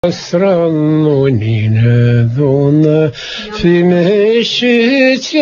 أسرنونين ذونا في مشيت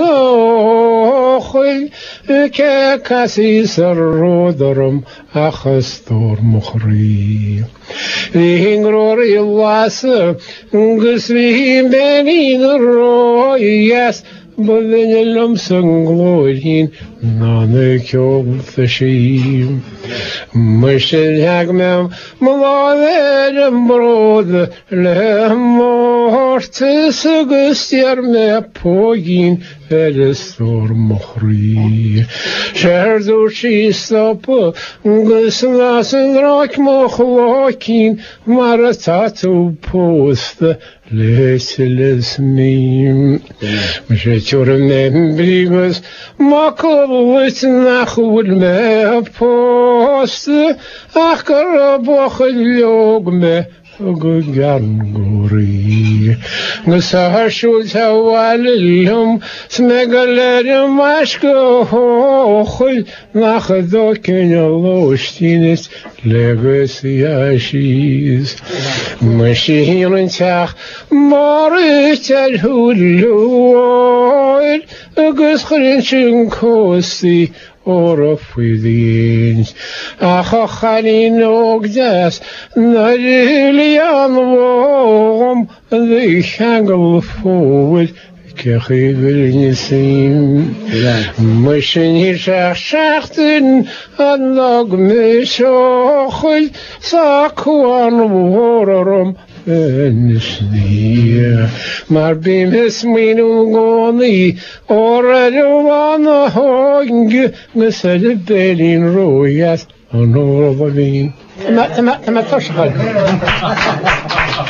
يمغوخي كاسيس الرودرم أخستور مخري إنغرور يواس قسمي بنين الروياس بذن اللمسنغلوين نانك يوم ثشيم مشل هاقمم ملاذر برود لهمورت سقستير مبوين الستور مخري شهردو شيستوب قسنا سنراك مخلوكين مرتاتو بوست ليس الاسميم مشيتور من بريمس ما قلت ناخول ما بوست أقرب وخلوق قرقوري نسها شو تواللهم سمقلر ماشكو خل ناخذو كن اللوشتينس لغس ياشيز مشيهين تاخ مارت الهلوين قس خلنشن كوستي Oraf within Achachalin ogdas Narilian warm the hangle forward Kechivil Nisim Machine Shachten and Log Mishochel Sakuan Warum Nisnia Marbim Hesminu Goni or Radovana Hong Mesed Belin Royas on Orvalin.